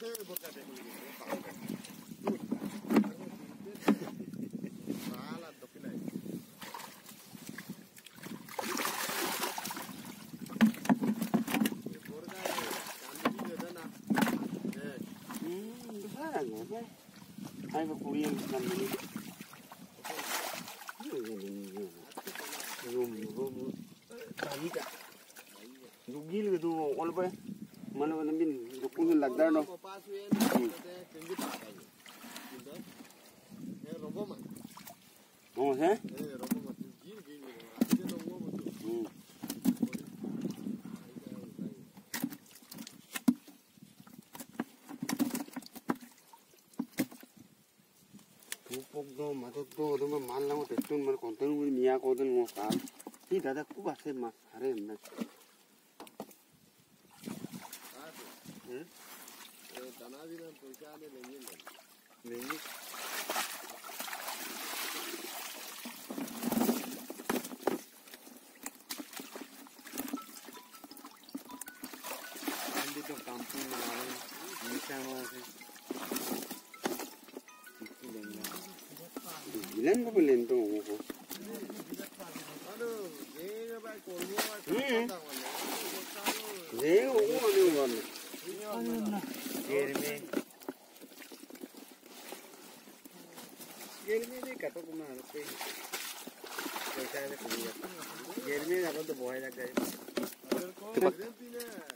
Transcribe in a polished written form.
Hai có cuy làm gì? Dùng cái cả. Dùng gì là đồ all bay. Mà nó mình cũng là đắt đâu. Oh thế? Pokok mata tu, tu malah mau tertun malah konten gue niat konten mau kal. Ini dah aku bahasa mas hari ini. Tanah di dalam perusahaan ini Lengi. Andi tu kampung mana? Misal mana? Bilang apa bilang tu aku? aduh, ini apa kolmu apa? Ini aku mana? Germe ni kata aku mana tu? Saya ada kerja. Germe apa tu boleh lagi.